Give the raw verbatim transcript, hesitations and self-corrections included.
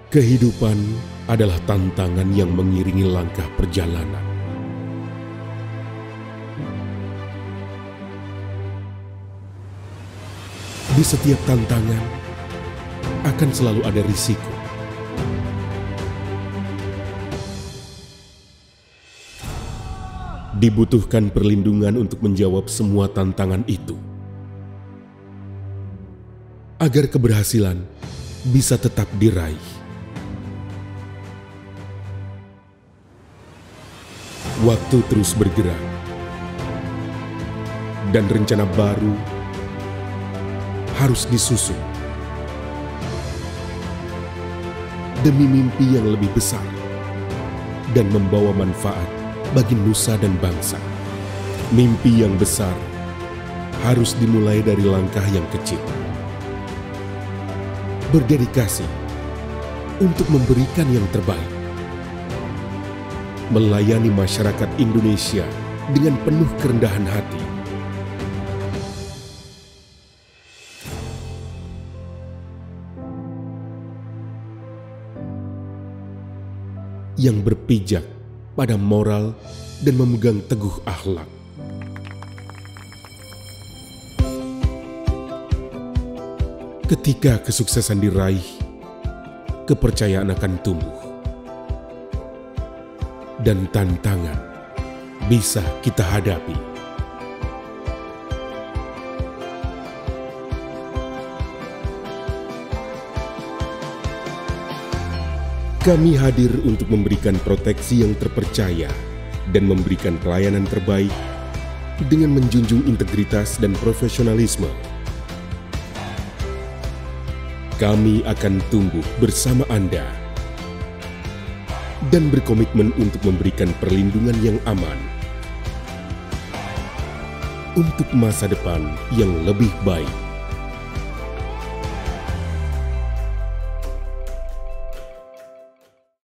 Kehidupan adalah tantangan yang mengiringi langkah perjalanan. Di setiap tantangan akan selalu ada risiko. Dibutuhkan perlindungan untuk menjawab semua tantangan itu, agar keberhasilan bisa tetap diraih. Waktu terus bergerak, dan rencana baru harus disusun demi mimpi yang lebih besar dan membawa manfaat bagi nusa dan bangsa. Mimpi yang besar harus dimulai dari langkah yang kecil. Berdedikasi untuk memberikan yang terbaik. Melayani masyarakat Indonesia dengan penuh kerendahan hati. Yang berpijak pada moral dan memegang teguh akhlak. Ketika kesuksesan diraih, kepercayaan akan tumbuh. Dan tantangan bisa kita hadapi. Kami hadir untuk memberikan proteksi yang terpercaya dan memberikan pelayanan terbaik dengan menjunjung integritas dan profesionalisme. Kami akan tumbuh bersama Anda dan berkomitmen untuk memberikan perlindungan yang aman untuk masa depan yang lebih baik.